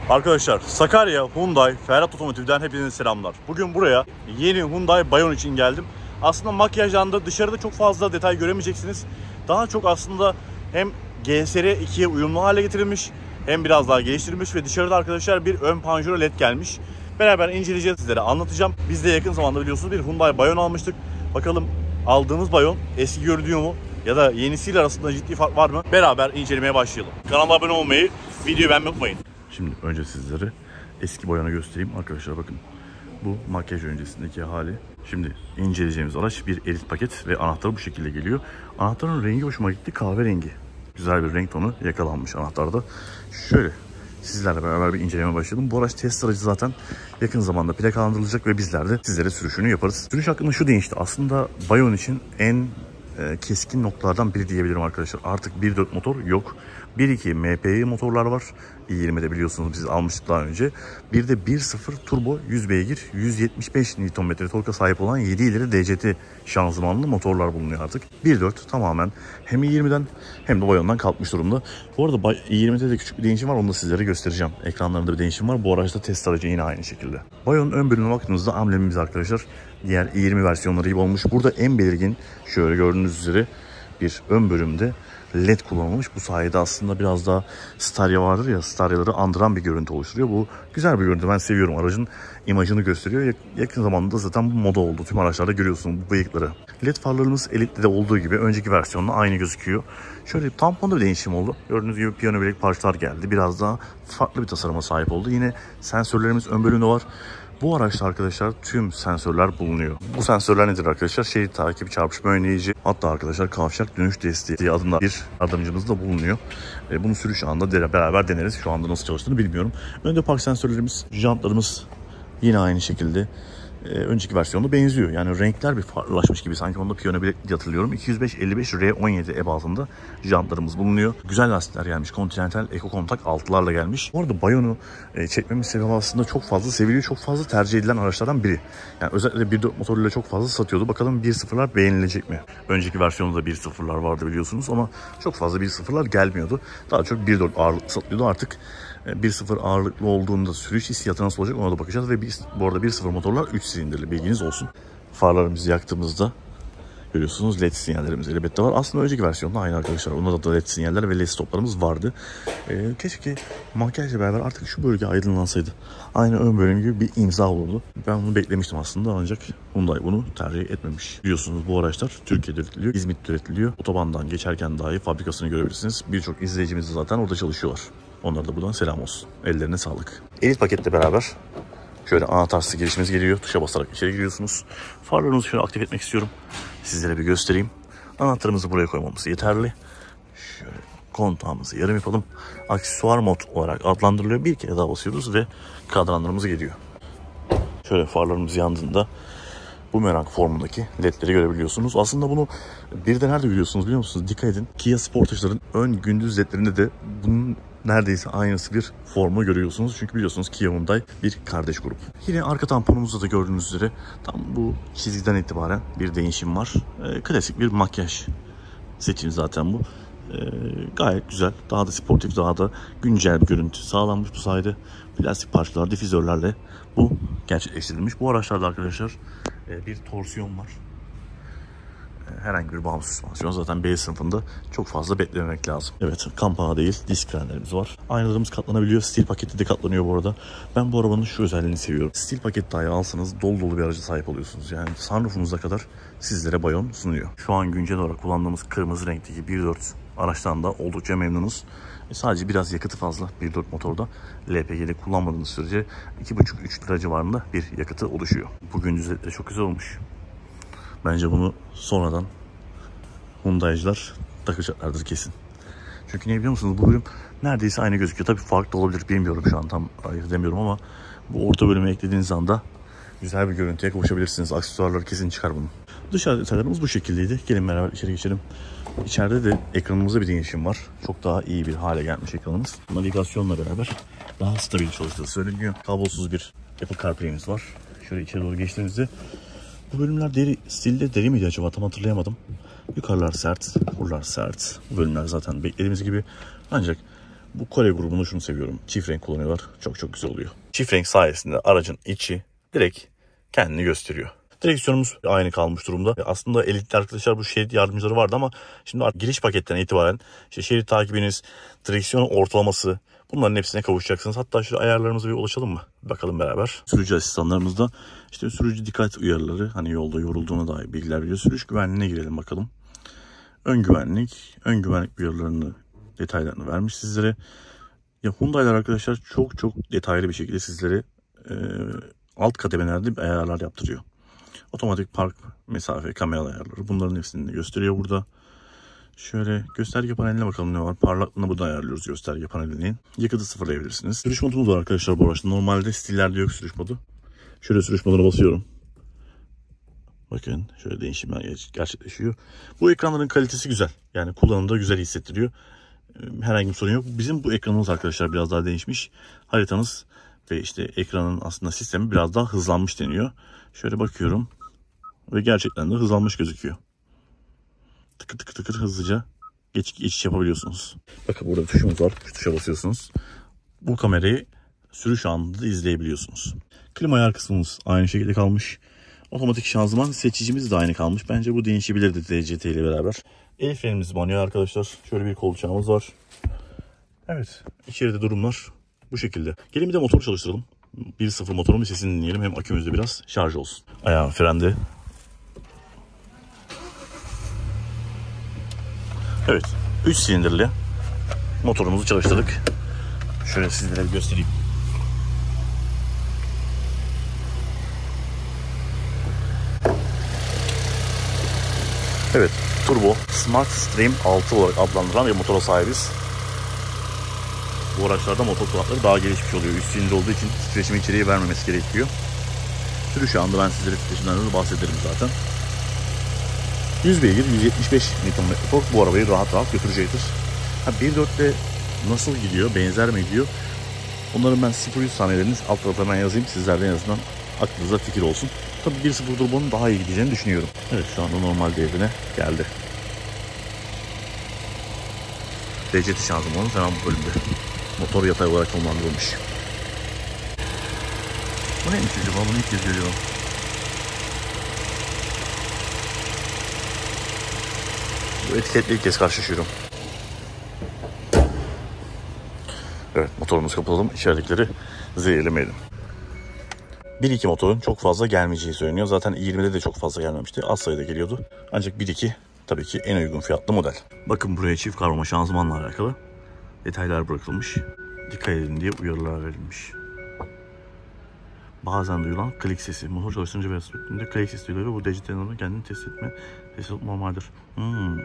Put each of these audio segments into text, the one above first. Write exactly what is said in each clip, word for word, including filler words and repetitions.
Arkadaşlar Sakarya Hyundai Ferhat Otomotiv'den hepinize selamlar. Bugün buraya yeni Hyundai Bayon için geldim. Aslında makyajlarında dışarıda çok fazla detay göremeyeceksiniz. Daha çok aslında hem G S R ikiye uyumlu hale getirilmiş hem biraz daha geliştirilmiş ve dışarıda arkadaşlar bir ön panjuro led gelmiş. Beraber inceleyeceğiz, sizlere anlatacağım. Biz de yakın zamanda biliyorsunuz bir Hyundai Bayon almıştık. Bakalım aldığımız Bayon eski görünüyor mu? Ya da yenisiyle arasında ciddi fark var mı? Beraber incelemeye başlayalım. Kanalıma abone olmayı, videoyu beğenmeyi unutmayın. Şimdi önce sizlere eski Bayon'u göstereyim. Arkadaşlar bakın, bu makyaj öncesindeki hali. Şimdi inceleyeceğimiz araç bir elit paket ve anahtarı bu şekilde geliyor. Anahtarın rengi hoşuma gitti, kahverengi. Güzel bir renk tonu yakalanmış anahtarda. Şöyle sizlerle beraber bir inceleme başlayalım. Bu araç test aracı zaten yakın zamanda plakalandırılacak ve bizler de sizlere sürüşünü yaparız. Sürüş hakkında şu değişti. Aslında Bayon için en e, keskin noktalardan biri diyebilirim arkadaşlar. Artık bir dört motor yok. bir iki M P I motorlar var. i yirmide biliyorsunuz biz almıştık daha önce. Bir de bir sıfır turbo yüz beygir yüz yetmiş beş Newton metre torka sahip olan yedi ileri D C T şanzımanlı motorlar bulunuyor artık. bir dört tamamen hem i yirmiden hem de Bayon'dan kalkmış durumda. Bu arada i yirmide de küçük bir değişim var, onu da sizlere göstereceğim. Ekranlarında bir değişim var. Bu araçta test aracı yine aynı şekilde. Bayon'un ön bölümüne baktığınızda amblemimiz arkadaşlar diğer i yirmi versiyonları gibi olmuş. Burada en belirgin şöyle gördüğünüz üzere bir ön bölümde led kullanılmış. Bu sayede aslında biraz daha Staria vardır ya, Staria'ları andıran bir görüntü oluşturuyor. Bu güzel bir görüntü. Ben seviyorum. Aracın imajını gösteriyor. Yakın zamanda zaten bu moda oldu. Tüm araçlarda görüyorsunuz bu bıyıkları. led farlarımız Elite'de de olduğu gibi önceki versiyonla aynı gözüküyor. Şöyle tamponda bir değişim oldu. Gördüğünüz gibi piyano bilek parçalar geldi. Biraz daha farklı bir tasarıma sahip oldu. Yine sensörlerimiz ön bölümde var. Bu araçta arkadaşlar tüm sensörler bulunuyor. Bu sensörler nedir arkadaşlar? Şerit takip, çarpışma önleyici, hatta arkadaşlar kavşak dönüş desteği adında bir yardımcımız da bulunuyor. E, bunu sürüş anında beraber deneriz. Şu anda nasıl çalıştığını bilmiyorum. Önde park sensörlerimiz, jantlarımız yine aynı şekilde. Ee, önceki versiyonda benziyor. Yani renkler bir farklılaşmış gibi. Sanki onda piyano bile hatırlıyorum. iki yüz beş elli beş R on yedi ebatında jantlarımız bulunuyor. Güzel lastikler gelmiş. Continental Eco Contact altılarla gelmiş. Bu arada Bayon'u e, çekmemin sebebi aslında çok fazla seviliyor. Çok fazla tercih edilen araçlardan biri. Yani özellikle bir dört motoruyla çok fazla satıyordu. Bakalım bir sıfırlar beğenilecek mi? Önceki versiyonda da bir sıfırlar vardı biliyorsunuz ama çok fazla bir sıfırlar gelmiyordu. Daha çok bir dört ağırlıklı satılıyordu. Artık bir sıfır ağırlıklı olduğunda sürüş hissiyatı nasıl olacak ona da bakacağız. Ve biz, bu arada bir sıfır motorlar üç silindirli, bilginiz olsun. Farlarımızı yaktığımızda görüyorsunuz led sinyallerimiz elbette var. Aslında önceki versiyonda aynı arkadaşlar. Onda da led sinyaller ve led stoplarımız vardı. Ee, keşke makyajla beraber artık şu bölge aydınlansaydı. Aynı ön bölüm gibi bir imza olurdu. Ben bunu beklemiştim aslında ancak Hyundai bunu tercih etmemiş. Biliyorsunuz bu araçlar Türkiye'de üretiliyor, İzmit'te üretiliyor. Otobandan geçerken dahi fabrikasını görebilirsiniz. Birçok izleyicimiz de zaten orada çalışıyorlar. Onlara da buradan selam olsun. Ellerine sağlık. Elit paketle beraber şöyle anahtarsız girişimiz geliyor. Tuşa basarak içeri giriyorsunuz. Farlarımızı şöyle aktif etmek istiyorum. Sizlere bir göstereyim. Anahtarımızı buraya koymamız yeterli. Şöyle kontağımızı yarım yapalım. Aksesuar mod olarak adlandırılıyor. Bir kere daha basıyoruz ve kadranlarımız geliyor. Şöyle farlarımız yandığında bumerang formundaki ledleri görebiliyorsunuz. Aslında bunu bir de nerede görüyorsunuz biliyor musunuz? Dikkat edin. Kia Sportage'ların ön gündüz ledlerinde de bunun neredeyse aynısı bir formu görüyorsunuz. Çünkü biliyorsunuz Kia Hyundai bir kardeş grup. Yine arka tamponumuzda da gördüğünüz üzere tam bu çizgiden itibaren bir değişim var. E, klasik bir makyaj seçim zaten bu. E, gayet güzel. Daha da sportif, daha da güncel bir görüntü sağlanmış bu sayede. Plastik parçalar, difüzörlerle bu gerçekleştirilmiş. Bu araçlarda arkadaşlar e, bir torsiyon var. Herhangi bir bağımsız süspansiyon. Zaten B sınıfında çok fazla beklememek lazım. Evet, kampağı değil, disk frenlerimiz var. Aynalarımız katlanabiliyor. Stil paketi de katlanıyor bu arada. Ben bu arabanın şu özelliğini seviyorum. Stil paket dahi alsanız dolu dolu bir araca sahip oluyorsunuz. Yani sunroofunuza kadar sizlere Bayon sunuyor. Şu an güncel olarak kullandığımız kırmızı renkteki bir dört araçtan da oldukça memnunuz. E sadece biraz yakıtı fazla bir dört motorda. L P G'de kullanmadığınız sürece iki buçuk üç litre civarında bir yakıtı oluşuyor. Bugün düzenleri çok güzel olmuş. Bence bunu sonradan Hyundai'cılar takacaklardır kesin. Çünkü ne biliyor musunuz? Bu bölüm neredeyse aynı gözüküyor. Tabii farklı da olabilir, bilmiyorum şu an, tam ayırt edemiyorum ama bu orta bölüme eklediğiniz anda güzel bir görüntüye kavuşabilirsiniz. Aksesuarları kesin çıkar bunun. Dışarı detaylarımız bu şekildeydi. Gelin beraber içeri geçelim. İçeride de ekranımızda bir değişim var. Çok daha iyi bir hale gelmiş ekranımız. Navigasyonla beraber daha stabil çalıştığı söyleniyor. Kablosuz bir Apple CarPlay'imiz var. Şöyle içeri doğru geçtiğimizde bu bölümler deri stilde deri miydi acaba, tam hatırlayamadım. Yukarılar sert, buralar sert. Bu bölümler zaten beklediğimiz gibi. Ancak Bu Kore grubunu şunu seviyorum. Çift renk kullanıyorlar. Çok çok güzel oluyor. Çift renk sayesinde aracın içi direkt kendini gösteriyor. Direksiyonumuz aynı kalmış durumda. Aslında elitli arkadaşlar bu şerit yardımcıları vardı ama şimdi giriş paketten itibaren işte şerit takibiniz, direksiyon ortalaması, bunların hepsine kavuşacaksınız. Hatta şu ayarlarımıza bir ulaşalım mı? Bakalım beraber. Sürücü asistanlarımızda işte sürücü dikkat uyarıları, hani yolda yorulduğuna dair bilgiler veriyor. Sürüş güvenliğine girelim bakalım. Ön güvenlik, ön güvenlik uyarılarını, detaylarını vermiş sizlere. Ya Hyundai'lar arkadaşlar çok çok detaylı bir şekilde sizlere e, alt kademelerde ayarlar yaptırıyor. Otomatik park mesafe, kamera ayarları, bunların hepsini de gösteriyor burada. Şöyle gösterge paneline bakalım ne var. Parlaklığını buradan ayarlıyoruz gösterge panelinin. Yakıtı sıfırlayabilirsiniz. Sürüş modumuz var arkadaşlar bu araçta. Normalde stillerde yok sürüş modu. Şöyle sürüş moduna basıyorum. Bakın şöyle değişimler gerçekleşiyor. Bu ekranların kalitesi güzel. Yani kullanımda güzel hissettiriyor. Herhangi bir sorun yok. Bizim bu ekranımız arkadaşlar biraz daha değişmiş. Haritanız ve işte ekranın aslında sistemi biraz daha hızlanmış deniyor. Şöyle bakıyorum. Ve gerçekten de hızlanmış gözüküyor. Tıkır tıkır tıkır hızlıca geç, geçiş yapabiliyorsunuz. Bakın burada tuşumuz var. Şu tuşa basıyorsunuz. Bu kamerayı sürüş anında izleyebiliyorsunuz. Klima ayar kısmımız aynı şekilde kalmış. Otomatik şanzıman seçicimiz de aynı kalmış. Bence bu değişebilirdi D C T ile beraber. El frenimiz manuel arkadaşlar. Şöyle bir kolçağımız var. Evet. İçeride durumlar bu şekilde. Gelin bir de motor çalıştıralım. bir sıfır motorun sesini dinleyelim. Hem akümüz de biraz şarj olsun. Ayağım frende. Evet. üç silindirli motorumuzu çalıştırdık. Şöyle sizlere bir göstereyim. Evet. Turbo Smart Stream altı olarak adlandırılan bir motora sahibiz. Bu araçlarda motor kulakları daha gelişmiş oluyor. üç silindir olduğu için titreşimi içeriye vermemesi gerekiyor. Sürüş anında ben sizlere titreşimden de bahsederim zaten. yüz beygir, yüz yetmiş beş Newton metre tork bu arabayı rahat rahat götürecektir. bir nokta dörtte nasıl gidiyor, benzer mi gidiyor? Onların ben sıfır yüz saniyelerini alt tarafa hemen yazayım. Sizlerden en azından aklınıza fikir olsun. Tabii bir sıfır turbonun daha iyi gideceğini düşünüyorum. Evet, şu anda normal devrine geldi. D C T şanzımanımız hemen bu bölümde. Motor yatay olarak konumlandırılmış. Bu neymiş acaba? Bunu ilk kez görüyorum. Bu etiketle ilk kez karşılaşıyorum. Evet, motorumuzu kapatalım. İçeridekileri zehirlemeyelim. bir iki motorun çok fazla gelmeyeceği söyleniyor. Zaten yirmide de çok fazla gelmemişti. Az sayıda geliyordu. Ancak bir iki tabii ki en uygun fiyatlı model. Bakın buraya çift kavrama şanzımanla alakalı detaylar bırakılmış. Dikkat edin diye uyarılar verilmiş. Bazen duyulan klik sesi. Motor çalıştırınca veya sürekli klik sesi duyuluyor ve bu D C T'nin kendini test etme test etme normaldir. Hmm.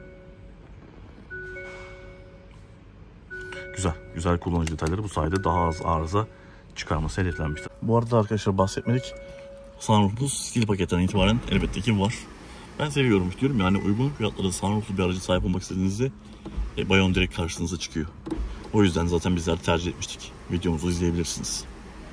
Güzel. Güzel kullanıcı detayları bu sayede daha az arıza çıkarması hedeflenmiştir. Bu arada arkadaşlar bahsetmedik. Sunrooflu stil paketten itibaren elbette ki var. Ben seviyorum diyorum yani uygun fiyatlara sunrooflu bir aracı sahip olmak istediğinizde e, Bayon direkt karşınıza çıkıyor. O yüzden zaten bizler tercih etmiştik. Videomuzu izleyebilirsiniz.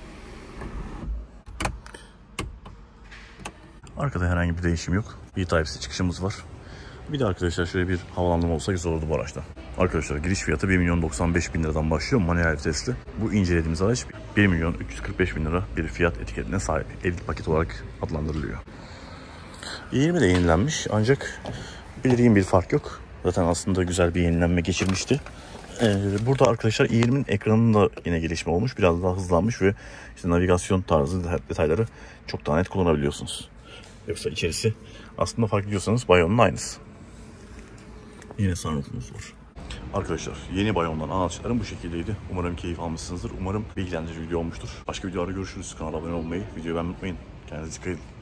Arkada herhangi bir değişim yok. B-Type-C çıkışımız var. Bir de arkadaşlar şöyle bir havalandırma olsa güzel olurdu bu araçta. Arkadaşlar giriş fiyatı bir milyon doksan beş bin liradan başlıyor manuel vitesli. Bu incelediğimiz araç bir milyon üç yüz kırk beş bin lira bir fiyat etiketine sahip. Elit paket olarak adlandırılıyor. yirmi de yenilenmiş ancak belirgin bir fark yok. Zaten aslında güzel bir yenilenme geçirmişti. Ee, burada arkadaşlar i yirminin ekranında yine gelişme olmuş. Biraz daha hızlanmış ve işte navigasyon tarzı detayları çok daha net kullanabiliyorsunuz. Yoksa içerisi aslında fark ediyorsanız Bayon'un aynısı. Yine sunroofumuz var. Arkadaşlar yeni Bayon'dan anlatacaklarım bu şekildeydi. Umarım keyif almışsınızdır. Umarım bilgilendirici video olmuştur. Başka videolarda görüşürüz. Kanala abone olmayı, videoyu beğenmeyi unutmayın. Kendinize dikkat edin.